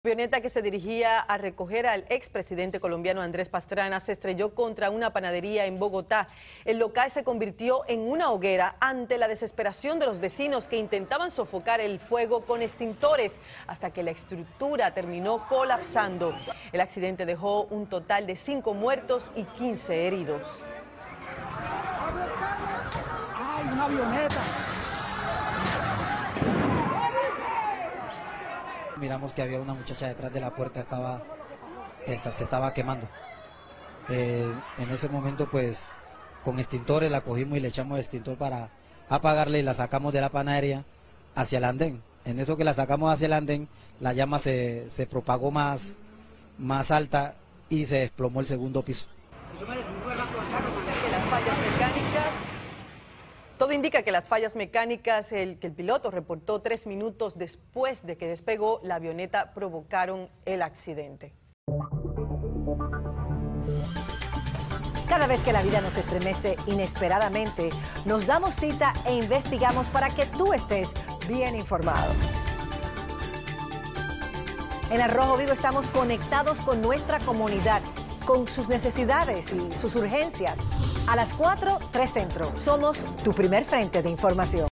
La avioneta que se dirigía a recoger al expresidente colombiano Andrés Pastrana se estrelló contra una panadería en Bogotá. El local se convirtió en una hoguera ante la desesperación de los vecinos que intentaban sofocar el fuego con extintores hasta que la estructura terminó colapsando. El accidente dejó un total de 5 muertos y 15 heridos. ¡Ay, una avioneta! Miramos que había una muchacha detrás de la puerta, se estaba quemando. En ese momento, pues, con extintores la cogimos y le echamos extintor para apagarle y la sacamos de la panadería hacia el andén. En eso que la sacamos hacia el andén, la llama se propagó más alta y se desplomó el segundo piso. Todo indica que las fallas mecánicas que el piloto reportó 3 minutos después de que despegó la avioneta provocaron el accidente. Cada vez que la vida nos estremece inesperadamente, nos damos cita e investigamos para que tú estés bien informado. En Al Rojo Vivo estamos conectados con nuestra comunidad, con sus necesidades y sus urgencias. A las 4, 3 Centro. Somos tu primer frente de información.